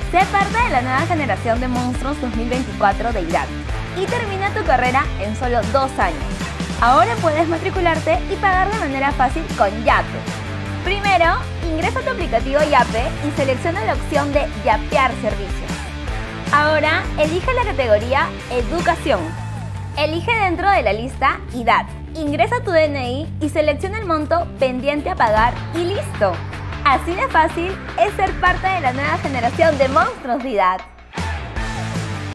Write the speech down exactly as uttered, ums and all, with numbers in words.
Sé parte de la nueva generación de monstruos dos mil veinticuatro de I D A T y termina tu carrera en solo dos años. Ahora puedes matricularte y pagar de manera fácil con Yape. Primero, ingresa a tu aplicativo Yape y selecciona la opción de Yapear servicios. Ahora, elige la categoría Educación. Elige dentro de la lista I D A T, ingresa tu D N I y selecciona el monto pendiente a pagar y listo. Así de fácil es ser parte de la nueva generación de monstruos de I D A T.